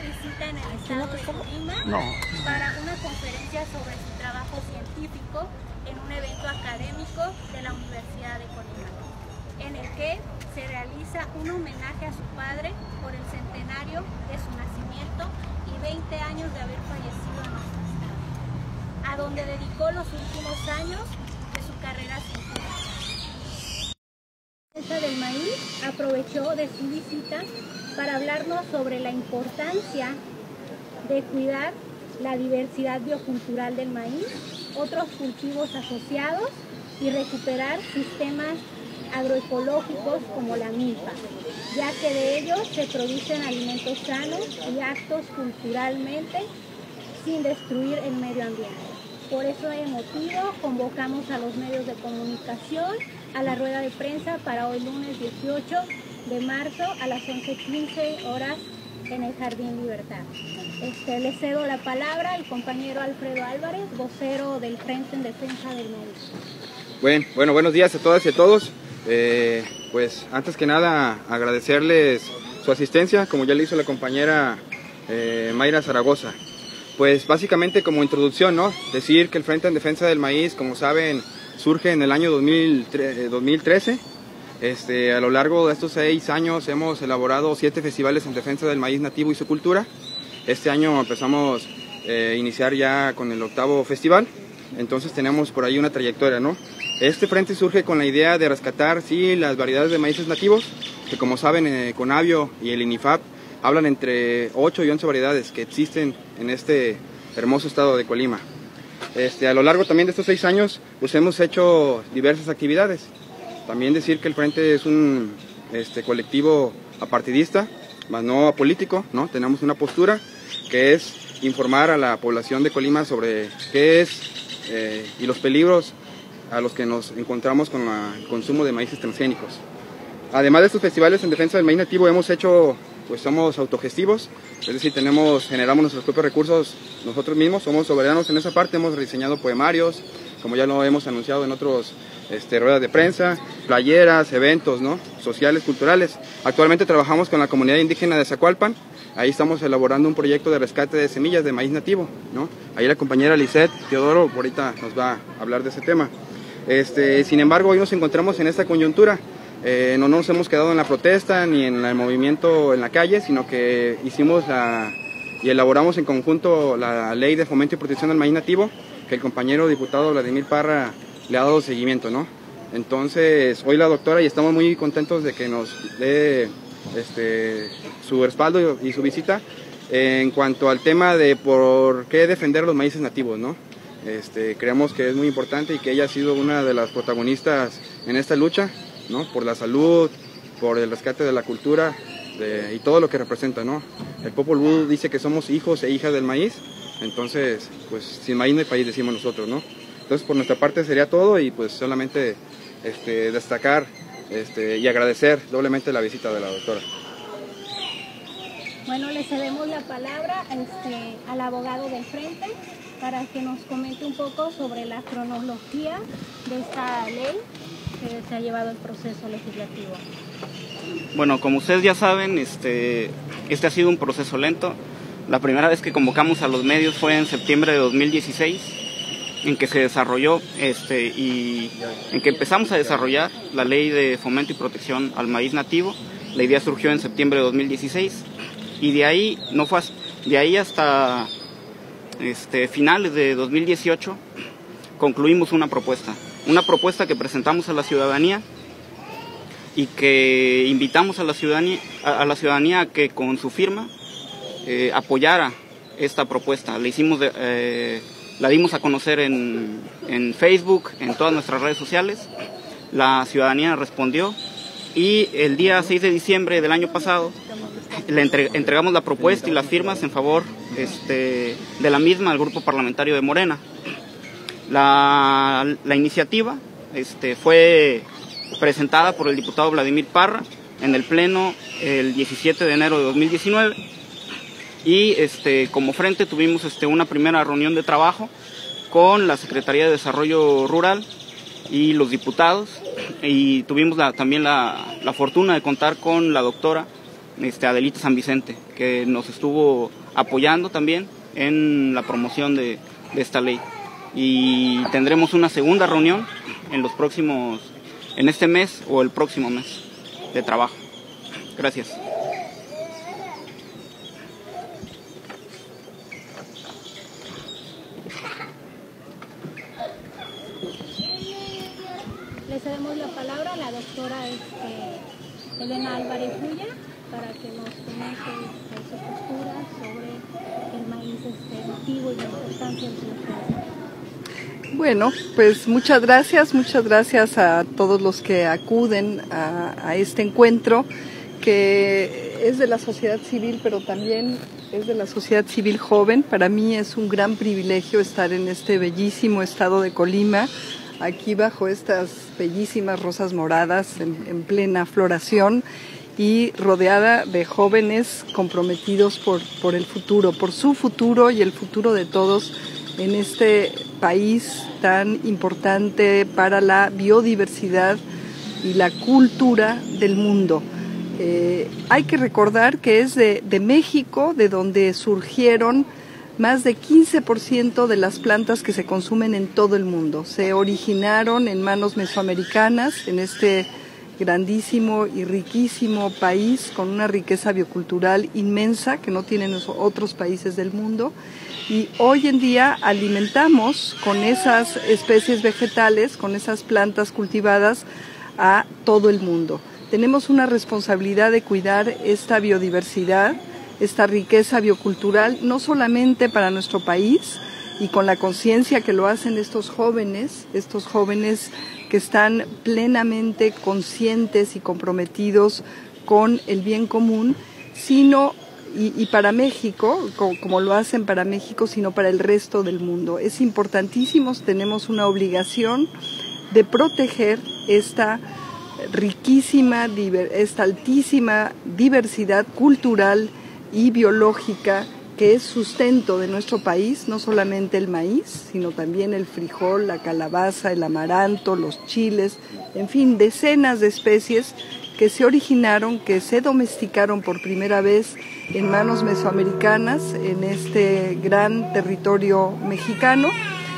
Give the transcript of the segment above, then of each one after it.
visita en el estado de Colima para una conferencia sobre su trabajo científico en un evento académico de la Universidad de Colima, en el que se realiza un homenaje a su padre por el centenario de su nacimiento y 20 años de haber fallecido en nuestro estado, a donde dedicó los últimos años de su carrera científica. La Defensa del Maíz aprovechó de su visita para hablarnos sobre la importancia de cuidar la diversidad biocultural del maíz, otros cultivos asociados y recuperar sistemas agroecológicos como la milpa, ya que de ellos se producen alimentos sanos y aptos culturalmente sin destruir el medio ambiente. Por ese motivo convocamos a los medios de comunicación a la rueda de prensa para hoy lunes 18 de marzo a las 11:15 horas en el Jardín Libertad. Le cedo la palabra al compañero Alfredo Álvarez, vocero del Frente en Defensa del Maíz. Bueno, buenos días a todas y a todos. Pues antes que nada agradecerles su asistencia, como ya le hizo la compañera Mayra Zaragoza. Pues básicamente como introducción, ¿no? Decir que el Frente en Defensa del Maíz, como saben, surge en el año 2013. A lo largo de estos 6 años hemos elaborado 7 festivales en defensa del maíz nativo y su cultura. Este año empezamos a iniciar ya con el 8º festival, entonces tenemos por ahí una trayectoria, ¿no? Este frente surge con la idea de rescatar, sí, las variedades de maíces nativos, que como saben, Conavio y el INIFAP hablan entre 8 y 11 variedades que existen en este hermoso estado de Colima. A lo largo también de estos 6 años, pues hemos hecho diversas actividades. También decir que el Frente es un colectivo apartidista, más no apolítico, ¿no? Tenemos una postura que es informar a la población de Colima sobre qué es y los peligros a los que nos encontramos con el consumo de maíces transgénicos. Además de estos festivales en defensa del maíz nativo, hemos hecho, pues somos autogestivos, es decir, generamos nuestros propios recursos nosotros mismos, somos soberanos en esa parte, hemos rediseñado poemarios, como ya lo hemos anunciado en otros ruedas de prensa, playeras, eventos, ¿no? Sociales, culturales. Actualmente trabajamos con la comunidad indígena de Zacualpan, ahí estamos elaborando un proyecto de rescate de semillas de maíz nativo, ¿no? Ahí la compañera Lisette Teodoro ahorita nos va a hablar de ese tema. Sin embargo, hoy nos encontramos en esta coyuntura. No nos hemos quedado en la protesta ni en el movimiento en la calle, sino que hicimos y elaboramos en conjunto la Ley de Fomento y Protección del Maíz Nativo, que el compañero diputado Vladimir Parra le ha dado seguimiento, ¿no? Entonces, hoy la doctora, y estamos muy contentos de que nos dé su respaldo y su visita en cuanto al tema de por qué defender los maíces nativos, ¿no? Creemos que es muy importante y que ella ha sido una de las protagonistas en esta lucha, ¿no? Por la salud, por el rescate de la cultura y todo lo que representa, ¿no? El Popol Vuh dice que somos hijos e hijas del maíz, entonces, pues sin maíz no hay país, decimos nosotros, ¿no? Entonces, por nuestra parte sería todo y pues solamente destacar y agradecer doblemente la visita de la doctora. Bueno, le cedemos la palabra al abogado del Frente para que nos comente un poco sobre la cronología de esta ley que se ha llevado el proceso legislativo. Bueno, como ustedes ya saben, este ha sido un proceso lento. La primera vez que convocamos a los medios fue en septiembre de 2016, en que se desarrolló y en que empezamos a desarrollar la Ley de Fomento y Protección al Maíz Nativo. La idea surgió en septiembre de 2016 y de ahí hasta finales de 2018 concluimos una propuesta que presentamos a la ciudadanía y que invitamos a la ciudadanía a que con su firma apoyara esta propuesta. La dimos a conocer en Facebook, en todas nuestras redes sociales. La ciudadanía respondió y el día 6 de diciembre del año pasado le entregamos la propuesta y las firmas en favor de la misma al grupo parlamentario de Morena. La iniciativa fue presentada por el diputado Vladimir Parra en el Pleno el 17 de enero de 2019 y como frente tuvimos una primera reunión de trabajo con la Secretaría de Desarrollo Rural y los diputados, y tuvimos también la fortuna de contar con la doctora Adelita San Vicente, que nos estuvo apoyando también en la promoción de esta ley. Y tendremos una segunda reunión en este mes o el próximo mes de trabajo. Gracias. Le cedemos la palabra a la doctora Elena Álvarez Bulla para que nos comente su postura sobre el maíz nativo y la importancia de su defensa. Bueno, pues muchas gracias a todos los que acuden a este encuentro, que es de la sociedad civil, pero también es de la sociedad civil joven. Para mí es un gran privilegio estar en este bellísimo estado de Colima, aquí bajo estas bellísimas rosas moradas en plena floración y rodeada de jóvenes comprometidos por el futuro, por su futuro y el futuro de todos en este país tan importante para la biodiversidad y la cultura del mundo. Hay que recordar que es de México de donde surgieron más de 15% de las plantas que se consumen en todo el mundo. Se originaron en manos mesoamericanas, en este grandísimo y riquísimo país con una riqueza biocultural inmensa que no tienen otros países del mundo. Y hoy en día alimentamos con esas especies vegetales, con esas plantas cultivadas a todo el mundo. Tenemos una responsabilidad de cuidar esta biodiversidad, esta riqueza biocultural, no solamente para nuestro país y con la conciencia que lo hacen estos jóvenes que están plenamente conscientes y comprometidos con el bien común, sino y para México, como lo hacen para México, sino para el resto del mundo. Es importantísimo, tenemos una obligación de proteger esta riquísima, esta altísima diversidad cultural y biológica que es sustento de nuestro país, no solamente el maíz, sino también el frijol, la calabaza, el amaranto, los chiles, en fin, decenas de especies que se originaron, que se domesticaron por primera vez en manos mesoamericanas en este gran territorio mexicano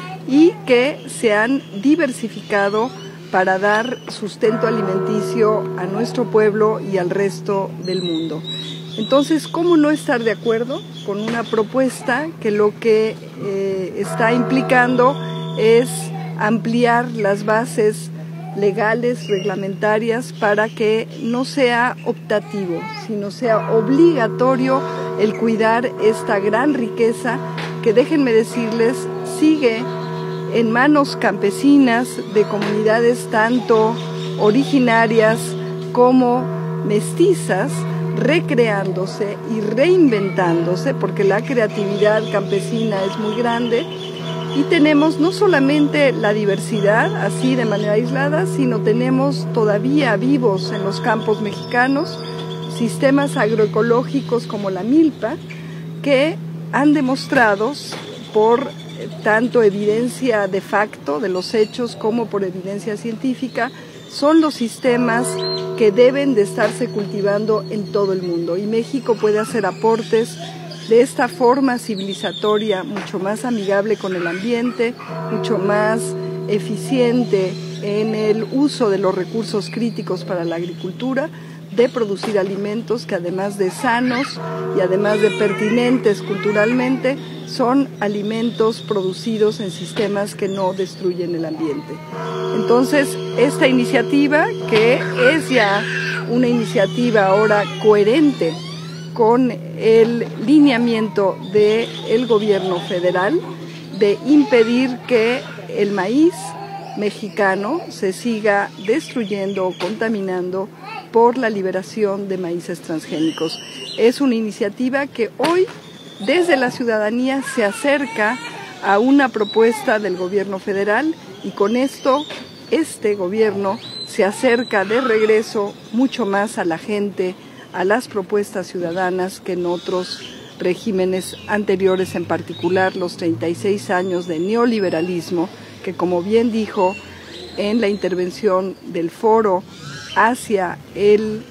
y que se han diversificado para dar sustento alimenticio a nuestro pueblo y al resto del mundo. Entonces, ¿cómo no estar de acuerdo con una propuesta que lo que está implicando es ampliar las bases legales, reglamentarias, para que no sea optativo, sino sea obligatorio el cuidar esta gran riqueza que, déjenme decirles, sigue en manos campesinas de comunidades tanto originarias como mestizas, recreándose y reinventándose, porque la creatividad campesina es muy grande, y tenemos no solamente la diversidad así de manera aislada, sino tenemos todavía vivos en los campos mexicanos sistemas agroecológicos como la milpa, que han demostrado por tanto evidencia de facto de los hechos como por evidencia científica, son los sistemas que deben de estarse cultivando en todo el mundo, y México puede hacer aportes de esta forma civilizatoria mucho más amigable con el ambiente, mucho más eficiente en el uso de los recursos críticos para la agricultura, de producir alimentos que, además de sanos y además de pertinentes culturalmente, son alimentos producidos en sistemas que no destruyen el ambiente. Entonces, esta iniciativa, que es ya una iniciativa ahora coherente con el lineamiento del gobierno federal de impedir que el maíz mexicano se siga destruyendo o contaminando por la liberación de maíces transgénicos. Es una iniciativa que hoy desde la ciudadanía se acerca a una propuesta del gobierno federal, y con esto este gobierno se acerca de regreso mucho más a la gente, a las propuestas ciudadanas, que en otros regímenes anteriores, en particular los 36 años de neoliberalismo, que, como bien dijo en la intervención del Foro hacia el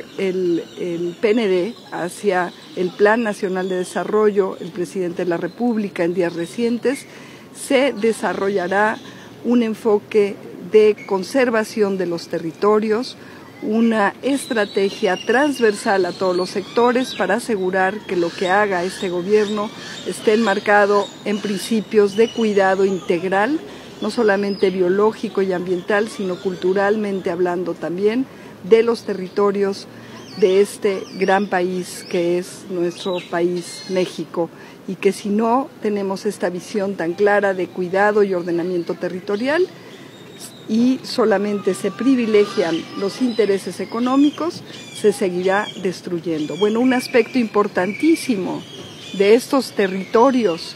PND, hacia el Plan Nacional de Desarrollo, el presidente de la República en días recientes, se desarrollará un enfoque de conservación de los territorios, una estrategia transversal a todos los sectores para asegurar que lo que haga este gobierno esté enmarcado en principios de cuidado integral, no solamente biológico y ambiental, sino culturalmente hablando también, de los territorios de este gran país que es nuestro país México, y que si no tenemos esta visión tan clara de cuidado y ordenamiento territorial y solamente se privilegian los intereses económicos, se seguirá destruyendo. Bueno, un aspecto importantísimo de estos territorios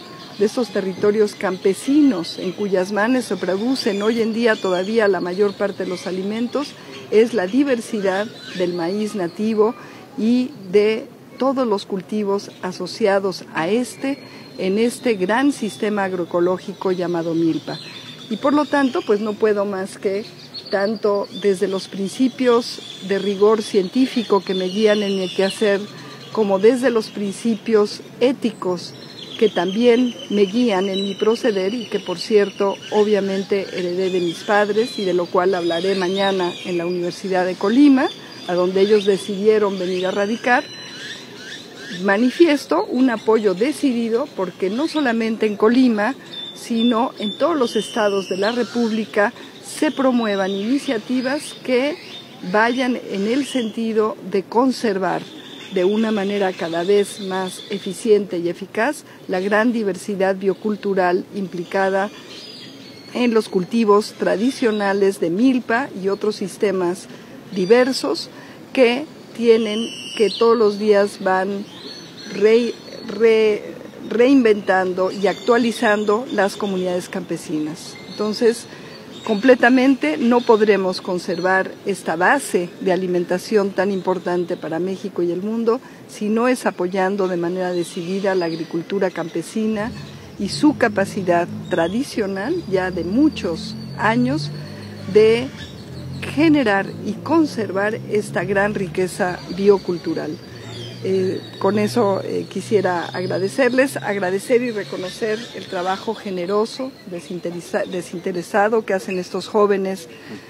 campesinos en cuyas manos se producen hoy en día todavía la mayor parte de los alimentos, es la diversidad del maíz nativo y de todos los cultivos asociados a en este gran sistema agroecológico llamado milpa. Y por lo tanto, pues no puedo más que, tanto desde los principios de rigor científico que me guían en mi quehacer, como desde los principios éticos que también me guían en mi proceder y que, por cierto, obviamente heredé de mis padres y de lo cual hablaré mañana en la Universidad de Colima, a donde ellos decidieron venir a radicar, manifiesto un apoyo decidido porque no solamente en Colima, sino en todos los estados de la República se promuevan iniciativas que vayan en el sentido de conservar de una manera cada vez más eficiente y eficaz la gran diversidad biocultural implicada en los cultivos tradicionales de milpa y otros sistemas diversos que todos los días van reinventando y actualizando las comunidades campesinas. Entonces, completamente no podremos conservar esta base de alimentación tan importante para México y el mundo si no es apoyando de manera decidida la agricultura campesina y su capacidad tradicional, ya de muchos años, de generar y conservar esta gran riqueza biocultural. Con eso quisiera agradecer y reconocer el trabajo generoso, desinteresado que hacen estos jóvenes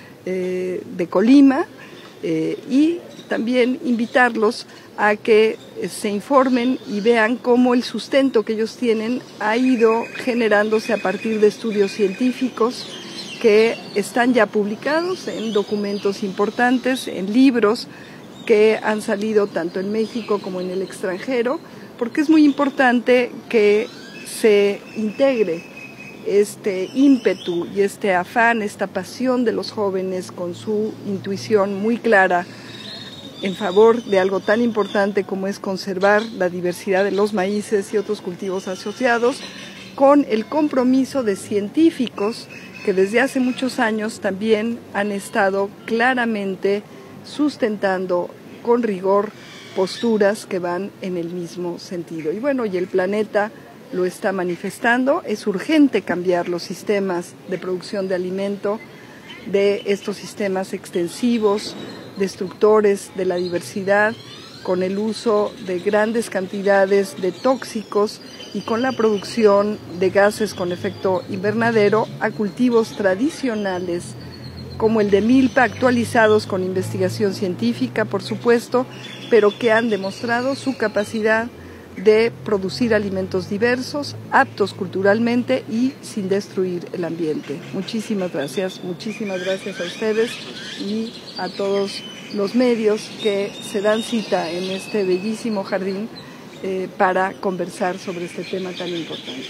de Colima y también invitarlos a que se informen y vean cómo el sustento que ellos tienen ha ido generándose a partir de estudios científicos que están ya publicados en documentos importantes, en libros que han salido tanto en México como en el extranjero, porque es muy importante que se integre este ímpetu y este afán, esta pasión de los jóvenes con su intuición muy clara en favor de algo tan importante como es conservar la diversidad de los maíces y otros cultivos asociados, con el compromiso de científicos que desde hace muchos años también han estado claramente sustentando con rigor posturas que van en el mismo sentido. Y bueno, y el planeta lo está manifestando, es urgente cambiar los sistemas de producción de alimento, de estos sistemas extensivos, destructores de la diversidad, con el uso de grandes cantidades de tóxicos y con la producción de gases con efecto invernadero a cultivos tradicionales como el de milpa, actualizados con investigación científica, por supuesto, pero que han demostrado su capacidad de producir alimentos diversos, aptos culturalmente y sin destruir el ambiente. Muchísimas gracias a ustedes y a todos los medios que se dan cita en este bellísimo jardín para conversar sobre este tema tan importante.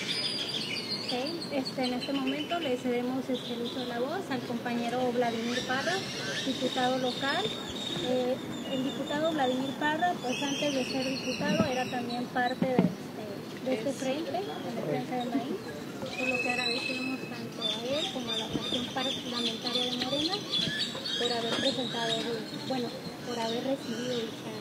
En este momento le cedemos el uso de la voz al compañero Vladimir Parra, diputado local. El diputado Vladimir Parra, pues antes de ser diputado, era también parte de este frente, de la Defensa del Maíz, por lo que agradecemos tanto a él como a la fracción parlamentaria de Morena por haber presentado, por haber recibido dicha